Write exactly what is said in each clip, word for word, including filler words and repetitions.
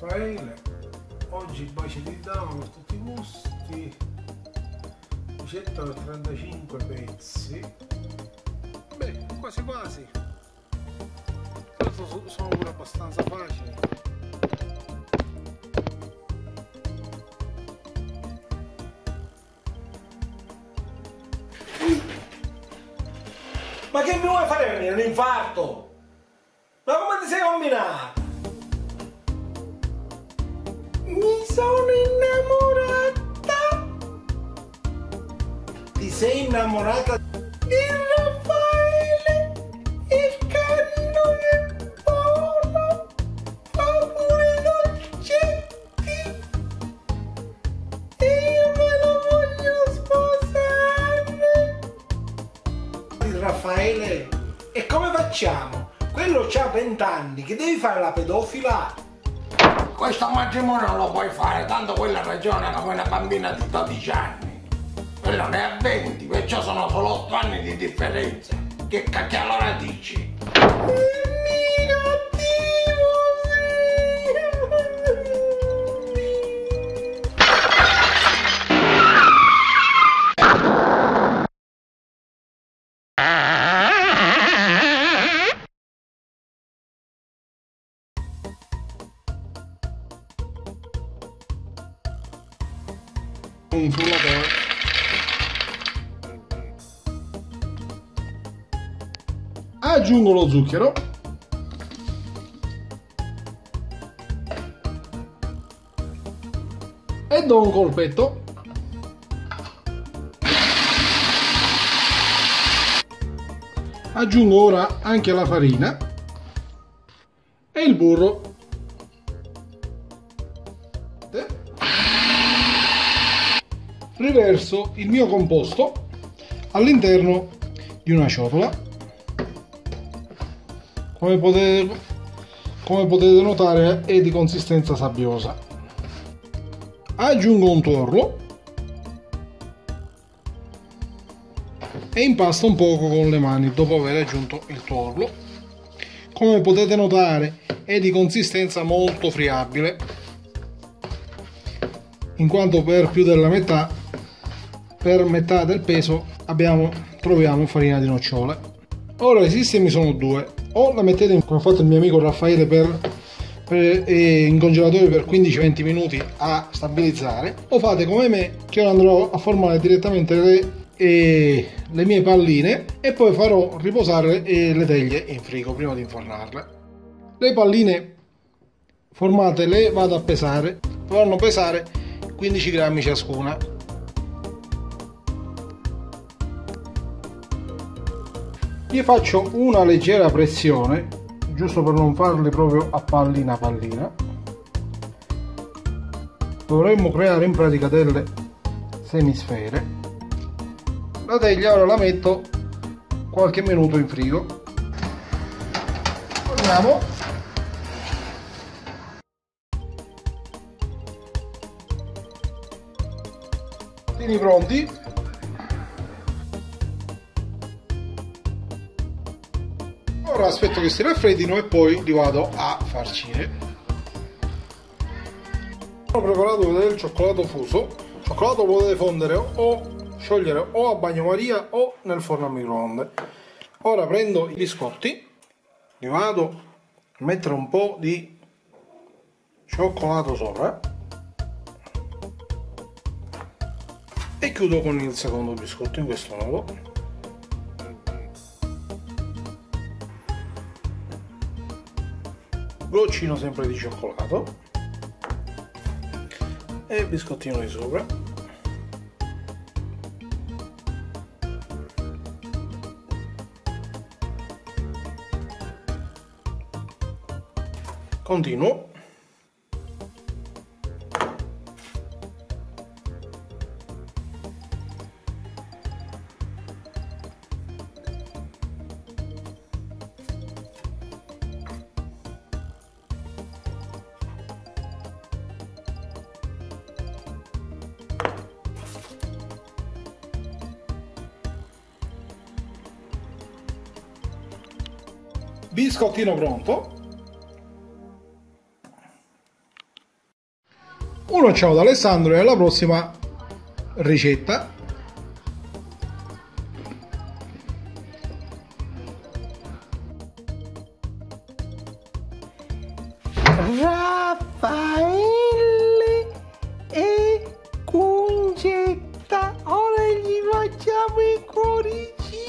Raffaele, oggi baci di dama per tutti i gusti, ricetta per trentacinque pezzi, beh quasi quasi, questo sono pure abbastanza facili. Ma che mi vuoi fare venire un infarto? Ma come ti sei combinato? Mi sono innamorata. Ti sei innamorata di Raffaele, il carino che buono, fa pure i dolcetti e io me lo voglio sposare. Raffaele, e come facciamo? Quello c'ha vent'anni, che devi fare la pedofila? Questo matrimonio non lo puoi fare, tanto quella ragione come una bambina di dodici anni. Quello ne ha venti, perciò sono solo otto anni di differenza. Che cacchio allora dici? Un frullatore. Aggiungo lo zucchero e do un colpetto. Aggiungo ora anche la farina e il burro. Riverso il mio composto all'interno di una ciotola. Come potete, come potete notare è di consistenza sabbiosa. Aggiungo un tuorlo e impasto un poco con le mani dopo aver aggiunto il tuorlo. Come potete notare è di consistenza molto friabile, in quanto per più della metà, per metà del peso abbiamo, troviamo farina di nocciole. Ora i sistemi sono due: o la mettete come ha fatto il mio amico Raffaele per, per, eh, in congelatore per quindici venti minuti a stabilizzare, o fate come me, che io andrò a formare direttamente le, eh, le mie palline e poi farò riposare eh, le teglie in frigo prima di infornarle. Le palline formate le vado a pesare, dovranno pesare quindici grammi ciascuna. Gli faccio una leggera pressione, giusto per non farle proprio a pallina pallina. Dovremmo creare in pratica delle semisfere. La teglia ora la metto qualche minuto in frigo. Torniamo. Tieni pronti. Ora aspetto che si raffreddino e poi li vado a farcire. Ho preparato del cioccolato fuso. Il cioccolato lo potete fondere o sciogliere o a bagnomaria o nel forno a microonde. Ora prendo i biscotti, li vado a mettere un po' di cioccolato sopra e chiudo con il secondo biscotto in questo modo. Goccino sempre di cioccolato e biscottino di sopra. Continuo. Biscottino pronto. Un ciao da Alessandro e alla prossima ricetta. Raffaele e Concetta, ora gli facciamo il cuoricino.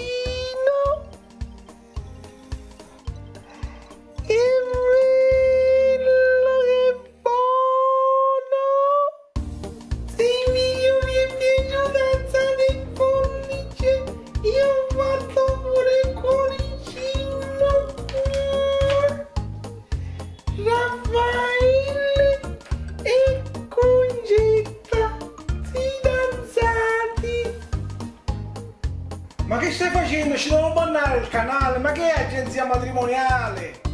Che bello, che buono! Se il video vi è piaciuto alzate il pollice, io ho fatto pure il cuoricino. Raffaele e Concetta, fidanzati. Ma che stai facendo? Ci devo bannare il canale? Ma che è agenzia matrimoniale?